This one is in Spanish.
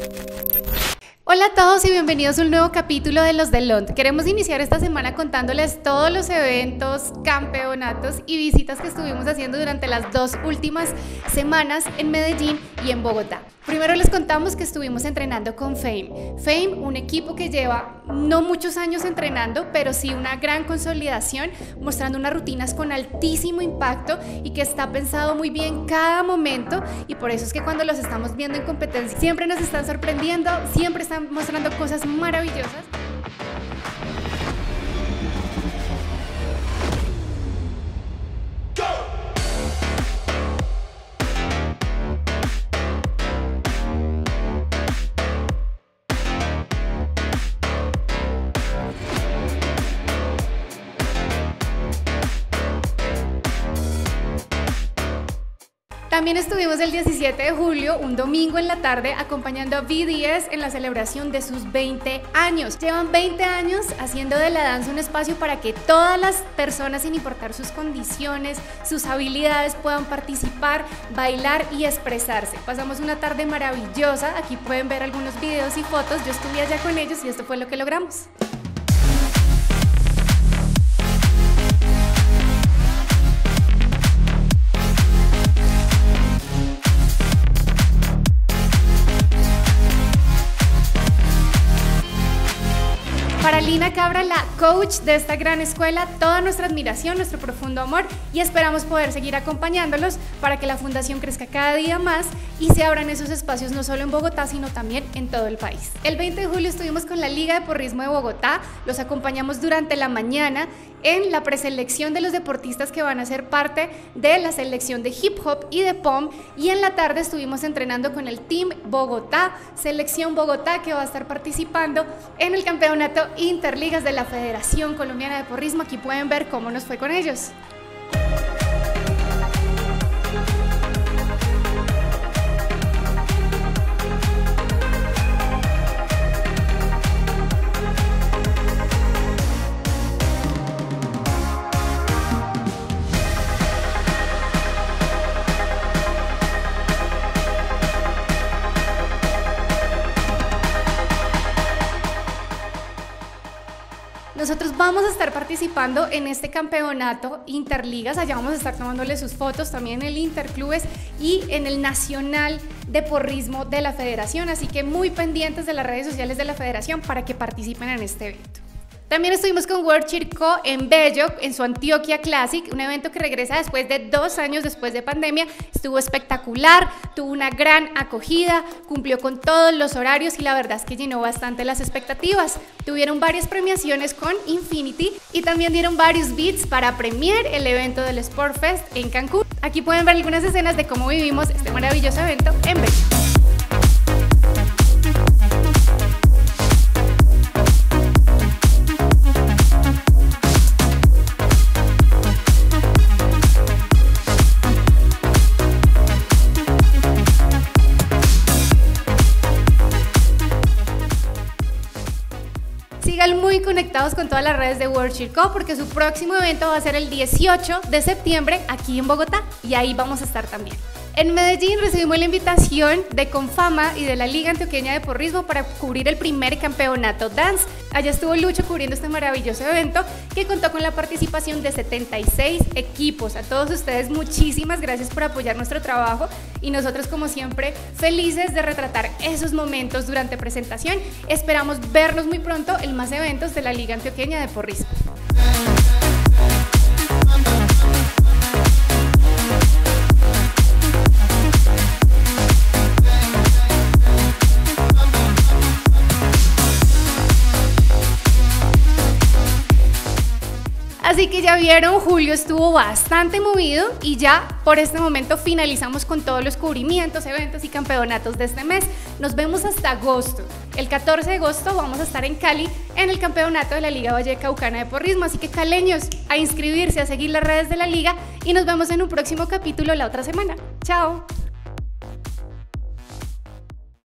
Hola a todos y bienvenidos a un nuevo capítulo de Los del Lond. Queremos iniciar esta semana contándoles todos los eventos, campeonatos y visitas que estuvimos haciendo durante las 2 últimas semanas en Medellín y en Bogotá. Primero les contamos que estuvimos entrenando con Fame. Fame, un equipo que lleva no muchos años entrenando, pero sí una gran consolidación, mostrando unas rutinas con altísimo impacto y que está pensado muy bien cada momento, y por eso es que cuando los estamos viendo en competencia siempre nos están sorprendiendo, siempre están mostrando cosas maravillosas. También estuvimos el 17 de julio, un domingo en la tarde, acompañando a BDS en la celebración de sus 20 años. Llevan 20 años haciendo de la danza un espacio para que todas las personas, sin importar sus condiciones, sus habilidades, puedan participar, bailar y expresarse. Pasamos una tarde maravillosa, aquí pueden ver algunos videos y fotos, yo estuve allá con ellos y esto fue lo que logramos. Para Lina Cabra, la coach de esta gran escuela, toda nuestra admiración, nuestro profundo amor, y esperamos poder seguir acompañándolos para que la fundación crezca cada día más y se abran esos espacios no solo en Bogotá, sino también en todo el país. El 20 de julio estuvimos con la Liga de Porrismo de Bogotá, los acompañamos durante la mañana en la preselección de los deportistas que van a ser parte de la selección de hip hop y de POM, y en la tarde estuvimos entrenando con el Team Bogotá, Selección Bogotá, que va a estar participando en el campeonato Interligas de la Federación Colombiana de Porrismo. Aquí pueden ver cómo nos fue con ellos. Nosotros vamos a estar participando en este campeonato Interligas, allá vamos a estar tomándole sus fotos, también en el Interclubes y en el Nacional de Porrismo de la Federación, así que muy pendientes de las redes sociales de la Federación para que participen en este evento. También estuvimos con World Cheer Co en Bello, en su Antioquia Classic, un evento que regresa después de 2 años después de pandemia. Estuvo espectacular, tuvo una gran acogida, cumplió con todos los horarios y la verdad es que llenó bastante las expectativas. Tuvieron varias premiaciones con Infinity y también dieron varios beats para premiar el evento del Sport Fest en Cancún. Aquí pueden ver algunas escenas de cómo vivimos este maravilloso evento en Bello. Sigan muy conectados con todas las redes de World Cheer Co porque su próximo evento va a ser el 18 de septiembre aquí en Bogotá y ahí vamos a estar también. En Medellín recibimos la invitación de Confama y de la Liga Antioqueña de Porrismo para cubrir el primer campeonato Dance. Allá estuvo Lucho cubriendo este maravilloso evento que contó con la participación de 76 equipos. A todos ustedes muchísimas gracias por apoyar nuestro trabajo y nosotros como siempre felices de retratar esos momentos durante presentación. Esperamos vernos muy pronto en más eventos de la Liga Antioqueña de Porrismo. Así que ya vieron, julio estuvo bastante movido y ya por este momento finalizamos con todos los cubrimientos, eventos y campeonatos de este mes. Nos vemos hasta agosto. El 14 de agosto vamos a estar en Cali en el campeonato de la Liga Vallecaucana de Porrismo, así que caleños, a inscribirse, a seguir las redes de la liga y nos vemos en un próximo capítulo la otra semana. ¡Chao!